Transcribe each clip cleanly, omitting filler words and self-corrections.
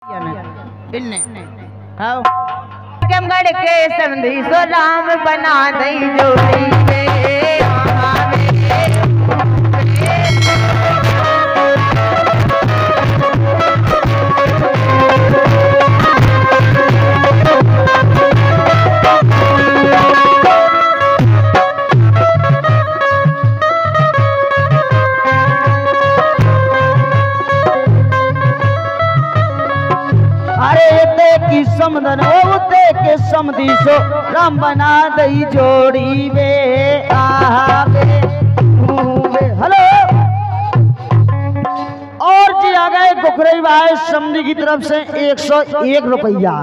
जमगढ़ के समधी सो राम बना दई जोड़ी समदन ओते के समधी सो राम बना दई जोड़ी वे आवे हेलो। और जी आ गए गोखरई भाई समधी की तरफ से 101 रुपया।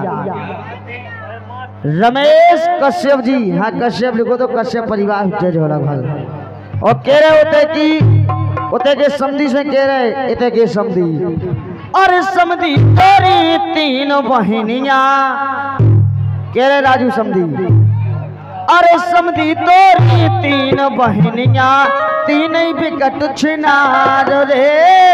रमेश कश्यप जी, हाँ कश्यप लिखो तो कश्यप परिवार झोला भाई। और कह रहे होते के समधी से कह रहे इते के समधी और समधी तेरी तीन बहनियां कह रहे राजू समधी। अरे समधी तोरी तीन बहनियां तीन ही बिकट छिनार रे।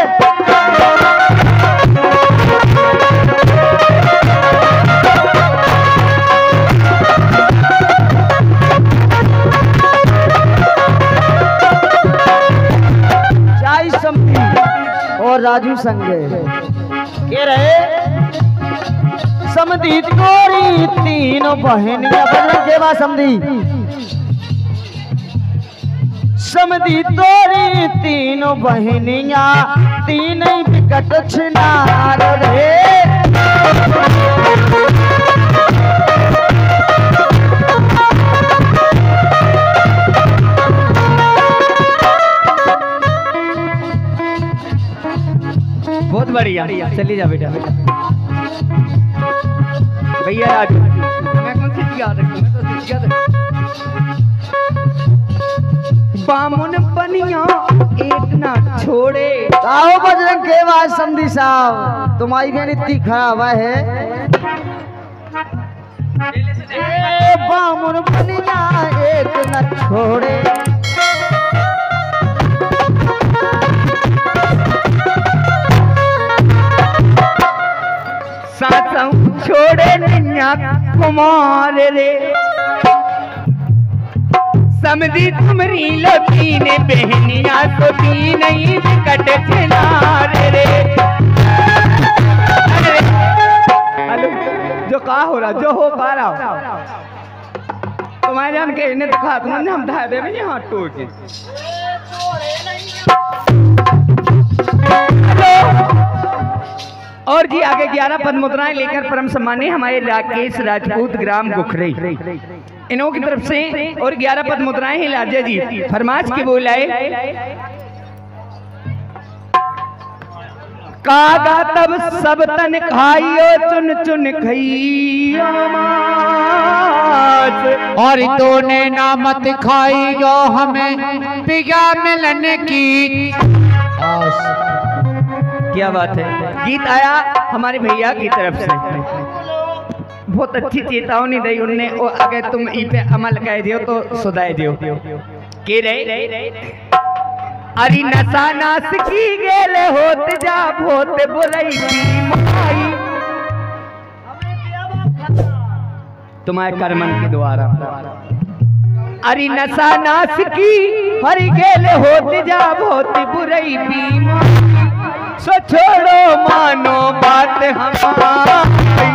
चाई समधी और राजू संगे कह रहे समधी तोरी तीन बहनियां बजरंग के बाद समधी तोरी तीन बहनियां तीन ही बिकट छिनार रे। बहुत बढ़िया, चलिए जा बेटा। भैया राजू मैं कौन सी याद रखूं, मैं तो याद बामुन बनिया एक ना छोड़े। आओ बजरंग के बाद समधी साहब तुम्हारी बहन इतनी खराब है। बामुन बनिया एक ना छोड़े छोड़े निन्या कुमार रे। समधी तुमरी लतीन बहनिया तो तीन ही बिकट छिनार रे। हेलो जो कहा हो रहा जो हो पा रहा तुम्हारे जान के इन्हें दिखा तुमने हम धा दे भी हाथ टोक के। और जी आगे 11 पद मुद्राएं लेकर परम सम्मानी हमारे राकेश राजपूत ग्राम गोखरई इन्हों की तरफ से और 11 पद मुद्राएं हैं लाजा जी फरमाश की बोलाए। कागा तब सब तन खाइयो चुन चुन खइयो और तूने नामत खाइयो हमें पिया मिलन की आस। क्या बात है। गीत आया हमारे भैया की तरफ से, बहुत अच्छी चेतावनी दी उनने। और अगर तुम ई पे अमल कर दियो तो सुधार दियो के रे। अरे नशा नाश की गेले होत जा होत बुरई की माई तुम्हारे कर्मन के द्वारा। अरे नशा नाश की हरि गेले होत जा होत बुरई की माई। सो छोड़ो मानो बात हमारी।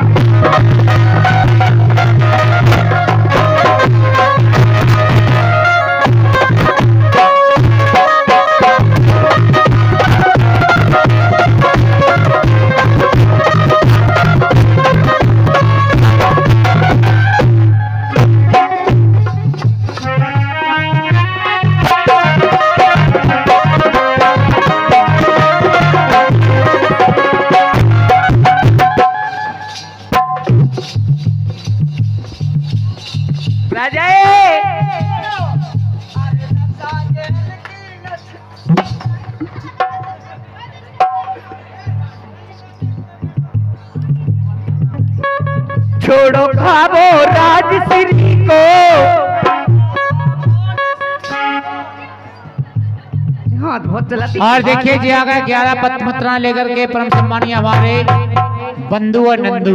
छोड़ो खावो राजश्री को हाथ बहुत चलाती। और देखिए जी आ गए 11 पद मुद्रा लेकर के परम सम्मानीय हमारे बंधु और नंदू।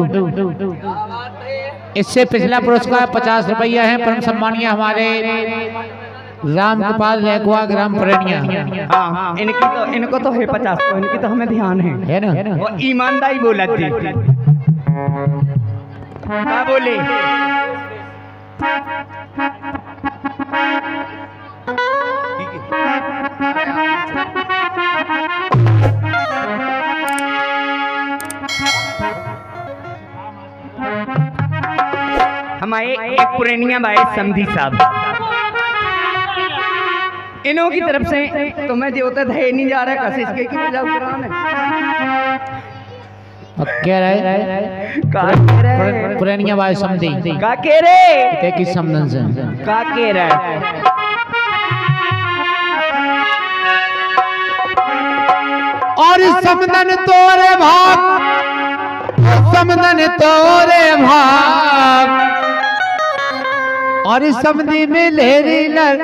इससे पिछला पुरस्कार 50 रुपया है। परम सम्मानीय हमारे राम गोपाल लहकुआ ग्राम परनिया। हाँ, इनको तो है 50, तो इनकी तो हमें ध्यान है ना। वो ईमानदारी बोला थी। क्या बोले? हमारे एक पुरानिया भाई समधी साहब, इन्हों की तरफ से तुम्हें जो होता है नहीं जा रहा कशिश के की बजाओ कराने कह रहे पुरानिया भाई समधी का कह रहे ते की समझन से का कह रहा और समदन तोरे भाग, समदन तोरे भाग और समधी में लहरी लर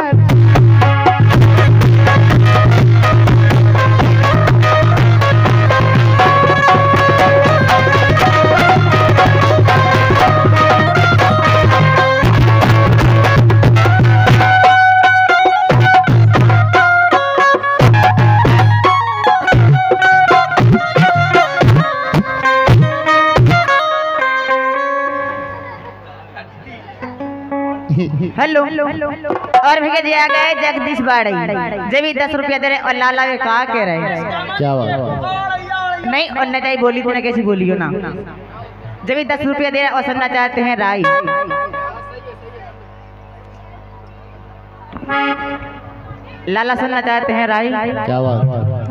हेलो और भैया जी आ गए जगदीश बाड़ी, जब ही 10 रुपया दे रहे और लाला वे कहा कह रहे क्या बात नहीं और न चाहिए बोली थी ना कैसी बोली हो ना। जब ही 10 रुपया दे रहे और सुनना चाहते हैं राई, लाला सुनना चाहते हैं राई। क्या बात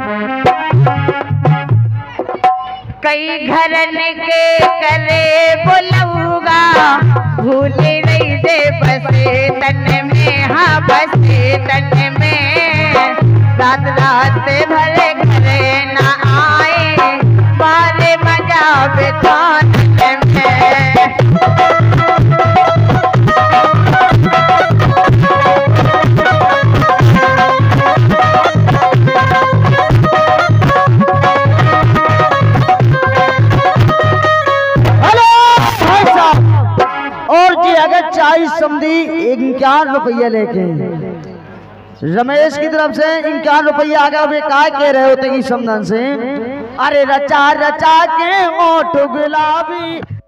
कई घरन के करे बोलूगा भूले नहीं दे बसे तन में, हाँ बसे तन में। रात रात भरे घरे ना आए बारे मजा बेतान में। चाय समधी 51 रुपया लेके रमेश की तरफ से 51 रुपया आ गया। वे क्या कह रहे होते कि समधन से, अरे रचा रचा के ओठ गुलाबी